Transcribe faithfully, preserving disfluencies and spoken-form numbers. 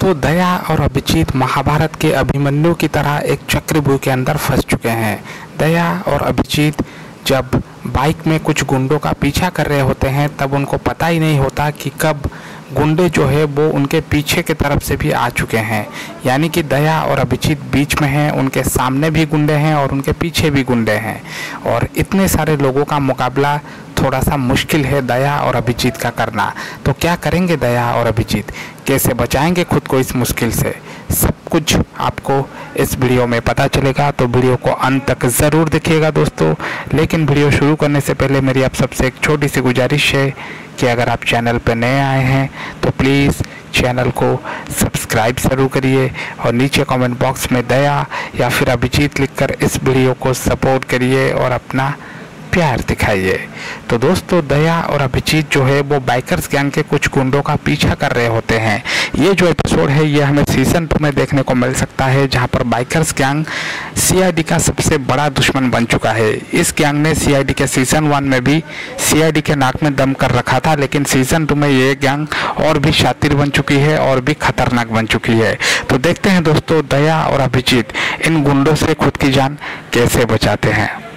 दोस्तों, दया और अभिजीत महाभारत के अभिमन्यु की तरह एक चक्रव्यूह के अंदर फंस चुके हैं। दया और अभिजीत जब बाइक में कुछ गुंडों का पीछा कर रहे होते हैं तब उनको पता ही नहीं होता कि कब गुंडे जो है वो उनके पीछे की तरफ से भी आ चुके हैं। यानी कि दया और अभिजीत बीच में हैं, उनके सामने भी गुंडे हैं और उनके पीछे भी गुंडे हैं और इतने सारे लोगों का मुकाबला थोड़ा सा मुश्किल है दया और अभिजीत का करना। तो क्या करेंगे दया और अभिजीत, कैसे बचाएंगे खुद को इस मुश्किल से, सब कुछ आपको इस वीडियो में पता चलेगा। तो वीडियो को अंत तक ज़रूर देखिएगा दोस्तों। लेकिन वीडियो शुरू करने से पहले मेरी आप सबसे एक छोटी सी गुजारिश है कि अगर आप चैनल पर नए आए हैं तो प्लीज़ चैनल को सब्सक्राइब ज़रूर करिए और नीचे कमेंट बॉक्स में दया या फिर अभिजीत लिखकर इस वीडियो को सपोर्ट करिए और अपना प्यार दिखाइए। तो दोस्तों, दया और अभिजीत जो है वो बाइकर्स गैंग के कुछ गुंडों का पीछा कर रहे होते हैं। ये जो एपिसोड है ये हमें सीज़न टू में देखने को मिल सकता है, जहां पर बाइकर्स गैंग सीआईडी का सबसे बड़ा दुश्मन बन चुका है। इस गैंग ने सीआईडी के सीज़न वन में भी सीआईडी के नाक में दम कर रखा था, लेकिन सीज़न टू में ये गैंग और भी शातिर बन चुकी है और भी खतरनाक बन चुकी है। तो देखते हैं दोस्तों, दया और अभिजीत इन गुंडों से खुद की जान कैसे बचाते हैं।